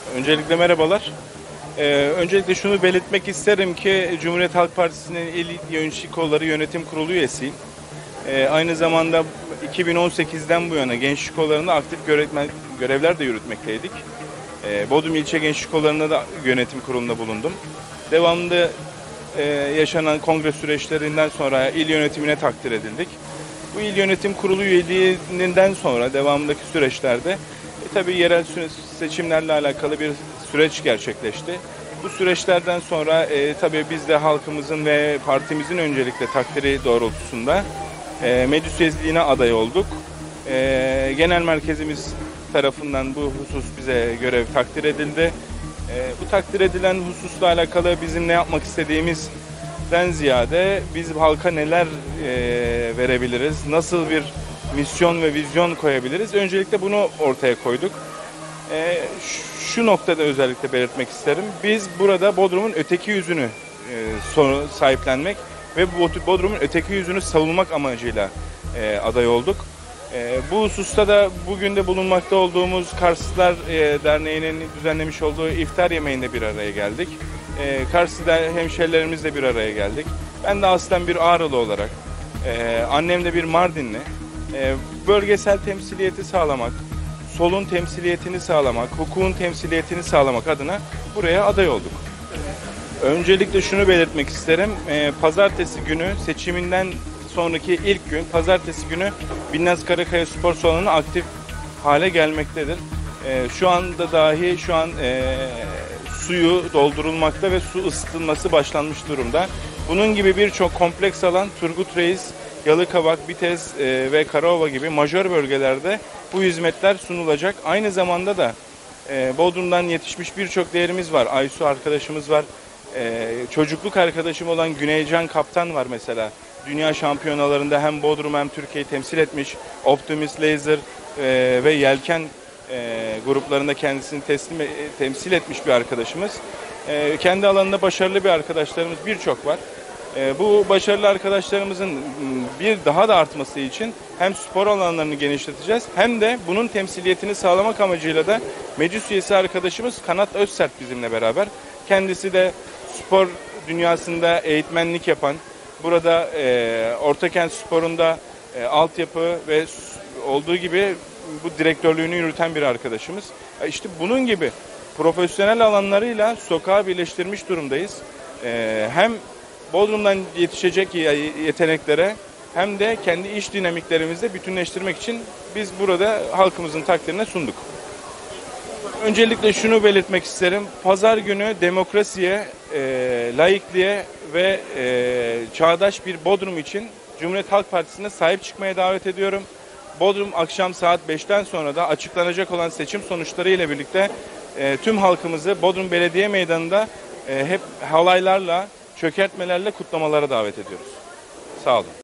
Öncelikle merhabalar. Öncelikle şunu belirtmek isterim ki Cumhuriyet Halk Partisi'nin il yönetici kolları yönetim kurulu üyesiyim. Aynı zamanda 2018'den bu yana gençlik kollarında aktif görevler de yürütmekteydik. Bodrum İlçe Gençlik Kolları'nda da yönetim kurulunda bulundum. Devamlı yaşanan kongre süreçlerinden sonra il yönetimine takdir edildik. Bu il yönetim kurulu üyeliğinden sonra devamındaki süreçlerde tabii yerel seçimlerle alakalı bir süreç gerçekleşti. Bu süreçlerden sonra tabii biz de halkımızın ve partimizin öncelikle takdiri doğrultusunda meclis üyeliğine aday olduk. Genel merkezimiz tarafından bu husus bize görev takdir edildi. Bu takdir edilen hususla alakalı bizim ne yapmak istediğimizden ziyade biz halka neler verebiliriz, nasıl bir misyon ve vizyon koyabiliriz. Öncelikle bunu ortaya koyduk. Şu noktada özellikle belirtmek isterim. Biz burada Bodrum'un öteki yüzünü sahiplenmek ve Bodrum'un öteki yüzünü savunmak amacıyla aday olduk. Bu hususta da bugün de bulunmakta olduğumuz Karslılar Derneği'nin düzenlemiş olduğu iftar yemeğinde bir araya geldik. Karslı'da hemşehrilerimizle bir araya geldik. Ben de aslen bir Ağrılı olarak, annem de bir Mardinli. Bölgesel temsiliyeti sağlamak, solun temsiliyetini sağlamak, hukukun temsiliyetini sağlamak adına buraya aday olduk. Öncelikle şunu belirtmek isterim. Pazartesi günü seçiminden sonraki ilk gün, pazartesi günü Binnaz Karakaya Spor Salonu'na aktif hale gelmektedir. Şu anda dahi suyu doldurulmakta ve su ısıtılması başlanmış durumda. Bunun gibi birçok kompleks alan Turgut Reis, Yalıkavak, Bitez ve Karaova gibi majör bölgelerde bu hizmetler sunulacak. Aynı zamanda da Bodrum'dan yetişmiş birçok değerimiz var. Aysu arkadaşımız var. Çocukluk arkadaşım olan Güneycan Kaptan var mesela. Dünya şampiyonalarında hem Bodrum hem Türkiye'yi temsil etmiş. Optimist Laser ve Yelken gruplarında kendisini temsil etmiş bir arkadaşımız. Kendi alanında başarılı bir arkadaşlarımız birçok var. Bu başarılı arkadaşlarımızın bir daha da artması için hem spor alanlarını genişleteceğiz hem de bunun temsiliyetini sağlamak amacıyla da meclis üyesi arkadaşımız Kanat Özsert bizimle beraber. Kendisi de spor dünyasında eğitmenlik yapan, burada Ortakent Spor'unda altyapı ve olduğu gibi bu direktörlüğünü yürüten bir arkadaşımız. İşte bunun gibi profesyonel alanlarıyla sokağa birleştirmiş durumdayız. Hem Bodrum'dan yetişecek yeteneklere hem de kendi iş dinamiklerimizi bütünleştirmek için biz burada halkımızın takdirine sunduk. Öncelikle şunu belirtmek isterim. Pazar günü demokrasiye, laikliğe ve çağdaş bir Bodrum için Cumhuriyet Halk Partisi'ne sahip çıkmaya davet ediyorum. Bodrum akşam saat 5'ten sonra da açıklanacak olan seçim sonuçları ile birlikte tüm halkımızı Bodrum Belediye Meydanı'nda hep halaylarla, çökertmelerle kutlamalara davet ediyoruz. Sağ olun.